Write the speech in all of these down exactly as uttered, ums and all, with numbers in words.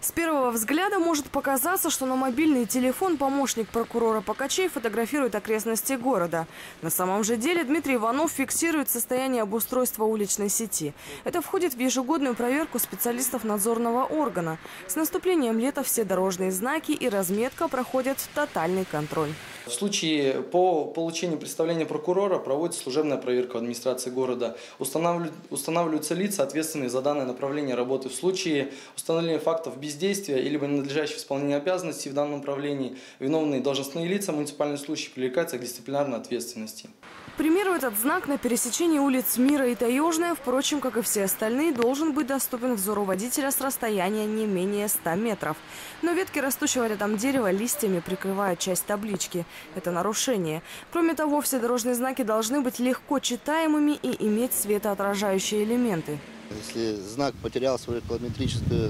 С первого взгляда может показаться, что на мобильный телефон помощник прокурора Покачей фотографирует окрестности города. На самом же деле Дмитрий Иванов фиксирует состояние обустройства уличной сети. Это входит в ежегодную проверку специалистов надзорного органа. С наступлением лета все дорожные знаки и разметка проходят тотальный контроль. В случае по получению представления прокурора проводится служебная проверка администрации города. Устанавливаются лица, ответственные за данное направление работы. В случае установления фактов бездействия или ненадлежащего исполнения обязанностей в данном направлении, виновные должностные лица муниципальных случаев привлекаются к дисциплинарной ответственности. К примеру, этот знак на пересечении улиц Мира и Таежная, впрочем, как и все остальные, должен быть доступен взору водителя с расстояния не менее ста метров. Но ветки растущего рядом дерева листьями прикрывают часть таблички. Это нарушение. Кроме того, все дорожные знаки должны быть легко читаемыми и иметь светоотражающие элементы. Если знак потерял свою колометрическую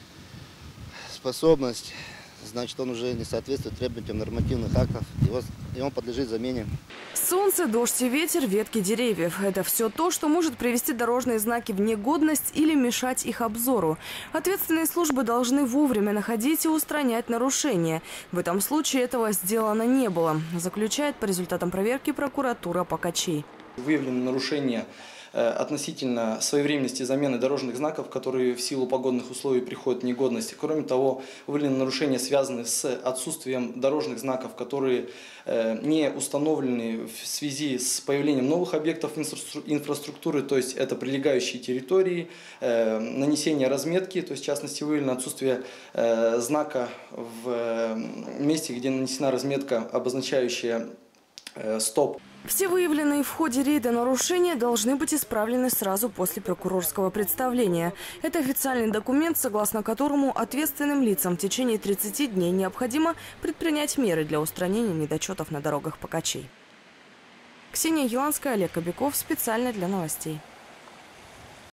способность, значит, он уже не соответствует требованиям нормативных актов, его, и он подлежит замене. Солнце, дождь и ветер, ветки деревьев – это все то, что может привести дорожные знаки в негодность или мешать их обзору. Ответственные службы должны вовремя находить и устранять нарушения. В этом случае этого сделано не было, заключает по результатам проверки прокуратура Покачей. Выявлены нарушения относительно своевременности замены дорожных знаков, которые в силу погодных условий приходят в негодность. Кроме того, выявлены нарушения, связанные с отсутствием дорожных знаков, которые не установлены в связи с появлением новых объектов инфраструктуры, то есть это прилегающие территории, нанесение разметки, то есть в частности выявлено отсутствие знака в месте, где нанесена разметка, обозначающая стоп. Все выявленные в ходе рейда нарушения должны быть исправлены сразу после прокурорского представления. Это официальный документ, согласно которому ответственным лицам в течение тридцати дней необходимо предпринять меры для устранения недочетов на дорогах Покачей. Ксения Еланская, Олег Кобяков. Специально для новостей.